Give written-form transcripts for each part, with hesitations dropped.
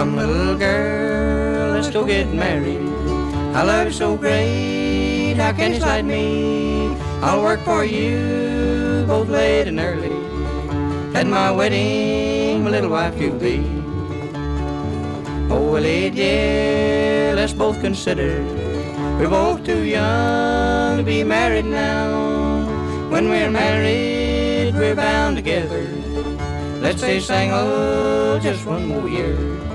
Come, little girl, let's go get married. I love you so great, how can you slight me? I'll work for you both late and early. At my wedding, my little wife you'll be. Oh, Willie dear, let's both consider we're both too young to be married now. When we're married, we're bound together. Let's stay single just one more year.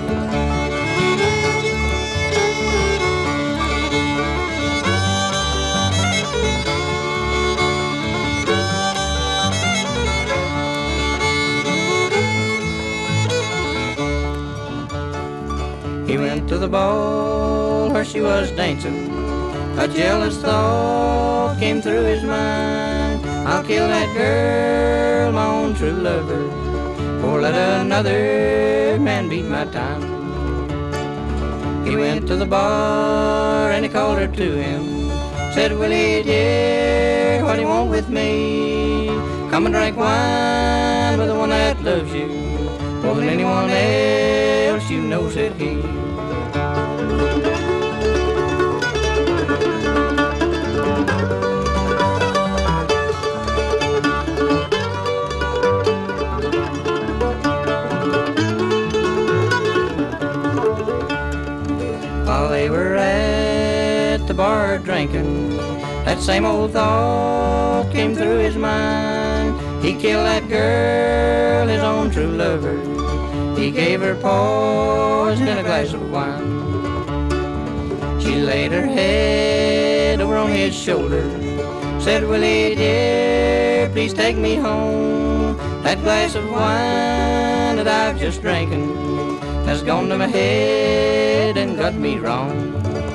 He went to the ball where she was dancing. A jealous thought came through his mind. I'll kill that girl, my own true lover, or let another man beat my time. He went to the bar and he called her to him. Said, Willie dear, what do you want with me? Come and drink wine with the one that loves you more than anyone else you know, said he. While they were at the bar drinking, that same old thought came through his mind. He killed that girl, his own true lover. He gave her poison in a glass of wine. She laid her head over on his shoulder. Said, Willie dear, please take me home. That glass of wine that I've just drinking has gone to my head and got me wrong.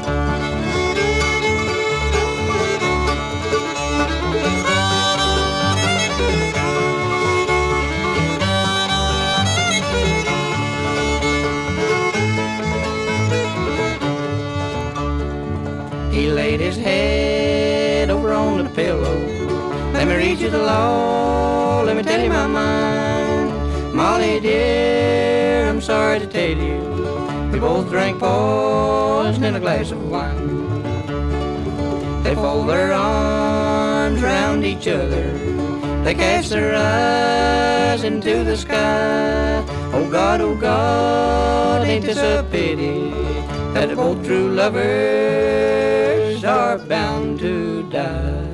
He laid his head over on the pillow. Let me read you the law, let me tell you my mind. Molly dear, I'm sorry to tell you, we both drank poison in a glass of wine. They fold their arms round each other, they cast their eyes into the sky. Oh God, ain't this a pity that both true lovers are bound to die.